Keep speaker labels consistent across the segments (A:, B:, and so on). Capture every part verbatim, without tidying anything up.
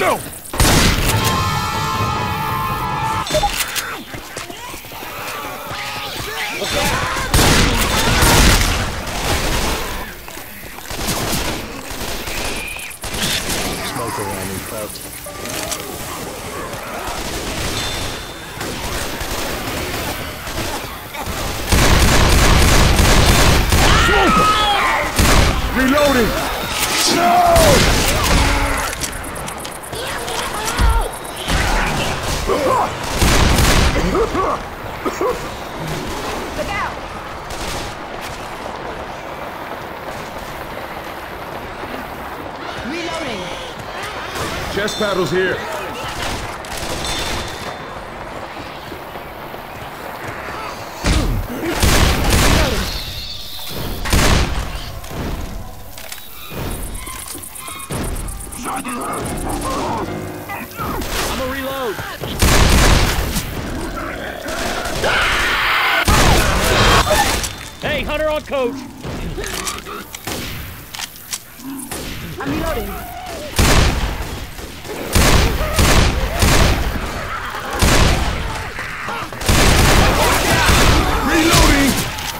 A: go!
B: Smoke around me, folks.
A: Reloading! No!
C: Look out! Reloading!
A: Chest paddles here.
B: I'm a reload. Hey, Hunter on coach.
C: I'm reloading.
A: Reloading!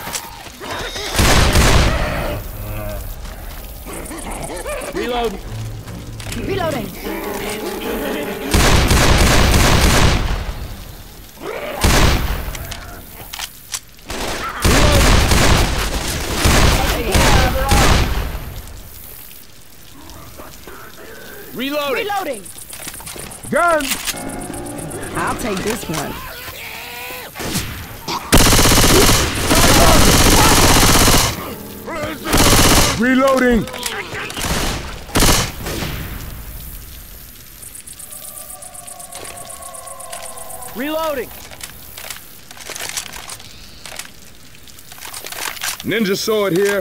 B: Reload.
C: Reloading.
B: Reloading.
C: Reloading.
A: Gun!
C: I'll take this one.
A: Reloading!
B: Reloading.
A: Ninja sword here.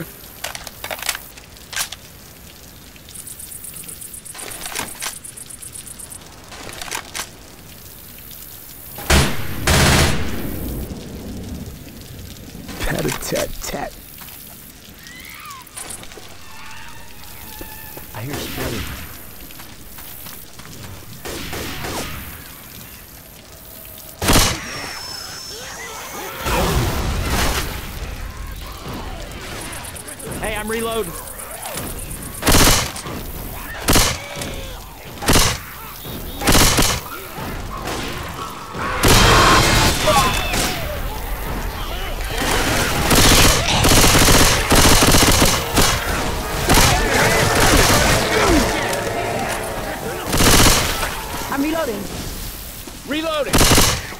A: Tat-a-tat-tat.
B: I hear spitting. Hey, I'm reloading.
C: I'm reloading.
B: Reloading.